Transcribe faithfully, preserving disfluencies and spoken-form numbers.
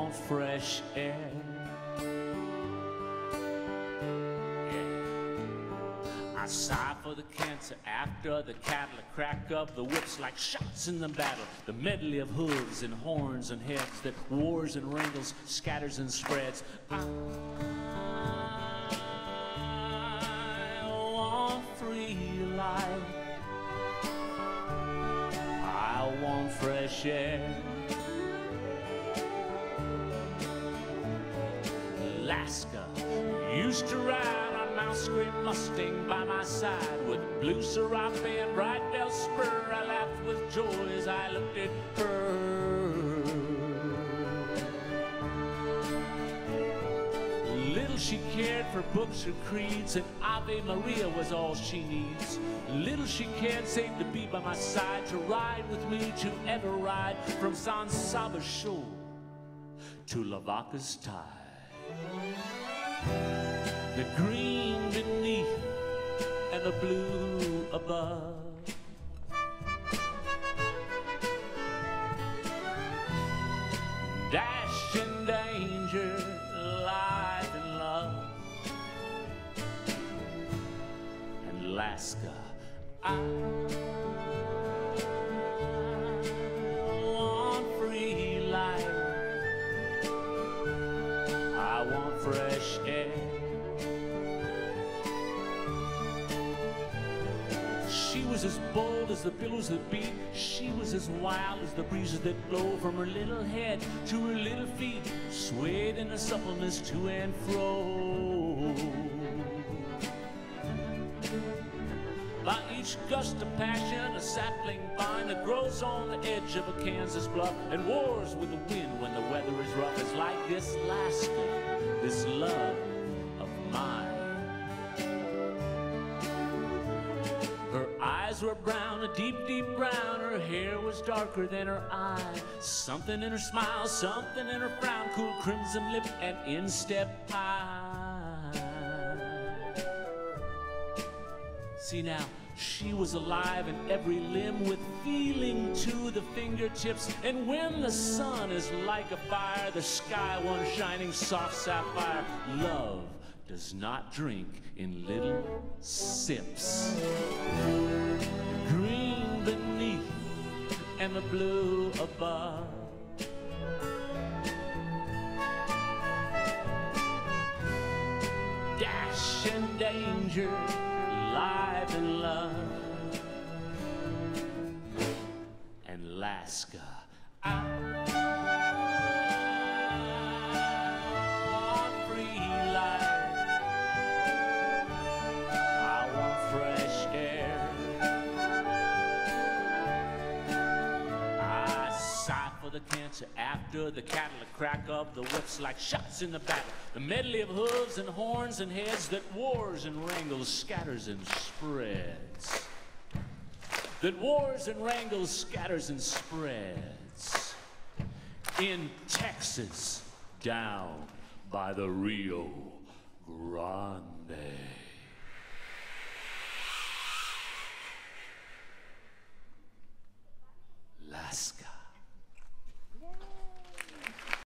want fresh air. I sigh for the cancer after the cattle, a crack of the whips like shots in the battle, the medley of hooves and horns and heads that wars and wrangles, scatters and spreads. I want free life. I want fresh air. Lasca used to ride on Mouse Green Mustang by my side with blue serape and bright bell spur. I laughed with joy as I looked at her. Little she cared for books or creeds, and Ave Maria was all she needs. Little she cared save to be by my side, to ride with me, to ever ride from San Saba's shore to Lavaca's tide. The green beneath and the blue above. Dash and danger, life and love. And Lasca, I want free life. I want fresh air. She was as bold as the billows that beat. She was as wild as the breezes that blow. From her little head to her little feet, swayed in a suppleness to and fro. By each gust of passion, a sapling vine that grows on the edge of a Kansas bluff and wars with the wind when the weather is rough. It's like this Lasca, this love of mine. Her eyes were brown, a deep, deep brown. Her hair was darker than her eye. Something in her smile, something in her frown, cool crimson lip and instep high. See now, she was alive in every limb, with feeling to the fingertips. And when the sun is like a fire, the sky one shining soft sapphire, love does not drink in little sips. The green beneath and the blue above. Dash and danger, life and love. And Lasca, I want free life. I want fresh air. I sigh for the cancer after the cattle, a crack of the whips like shots in the battle, the medley of hooves and horns and heads that wars and wrangles, scatters and spreads. That wars and wrangles, scatters and spreads. In Texas, down by the Rio Grande. Lasca.